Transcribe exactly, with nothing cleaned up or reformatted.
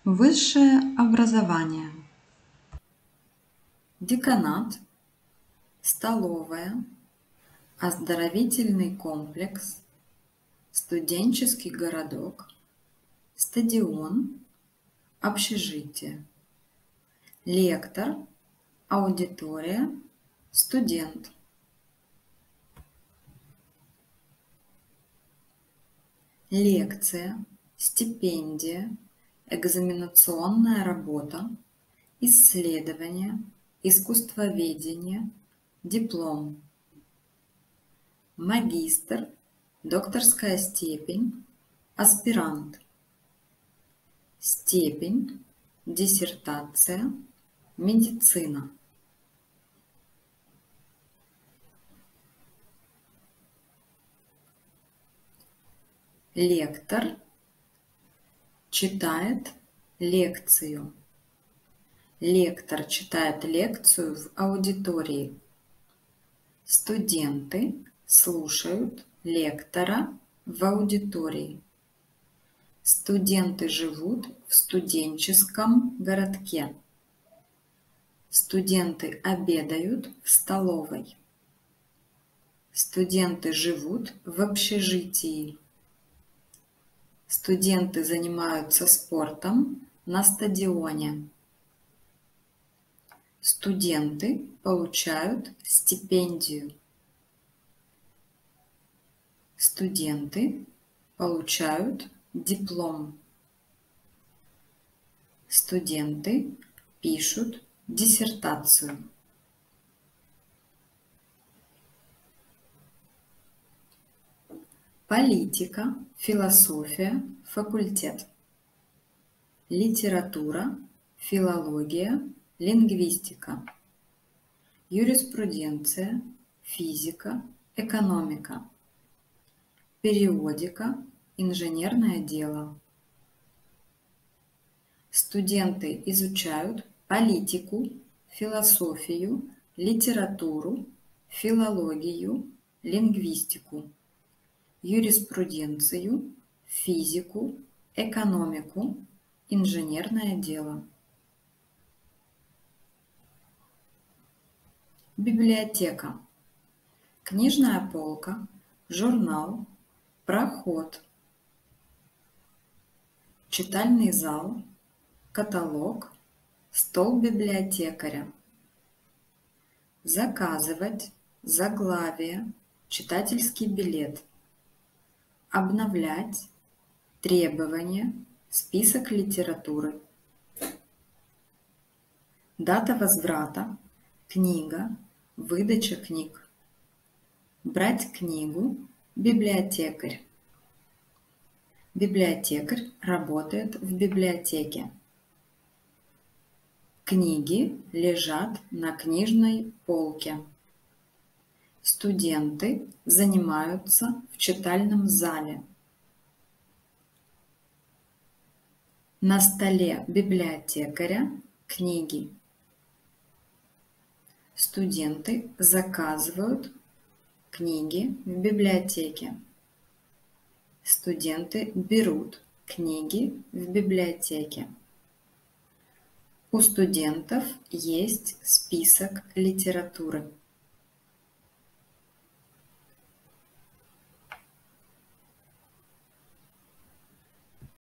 Высшее образование. Деканат, столовая, оздоровительный комплекс, студенческий городок, стадион, общежитие, лектор, аудитория, студент. Лекция, стипендия, экзаменационная работа, исследование, искусствоведение, диплом. Магистр, докторская степень, аспирант. Степень, диссертация, медицина. Лектор читает лекцию. Лектор читает лекцию в аудитории. Студенты слушают лектора в аудитории. Студенты живут в студенческом городке. Студенты обедают в столовой. Студенты живут в общежитии. Студенты занимаются спортом на стадионе. Студенты получают стипендию. Студенты получают диплом. Студенты пишут диссертацию. Политика, философия, факультет. Литература, филология, лингвистика. Юриспруденция, физика, экономика. Периодика, инженерное дело. Студенты изучают политику, философию, литературу, филологию, лингвистику, юриспруденцию, физику, экономику, инженерное дело. Библиотека. Книжная полка, журнал, проход. Читальный зал, каталог, стол библиотекаря. Заказывать, заглавие, читательский билет. Обновлять, требования, список литературы. Дата возврата, книга, выдача книг. Брать книгу, библиотекарь. Библиотекарь работает в библиотеке. Книги лежат на книжной полке. Студенты занимаются в читальном зале. На столе библиотекаря книги. Студенты заказывают книги в библиотеке. Студенты берут книги в библиотеке. У студентов есть список литературы.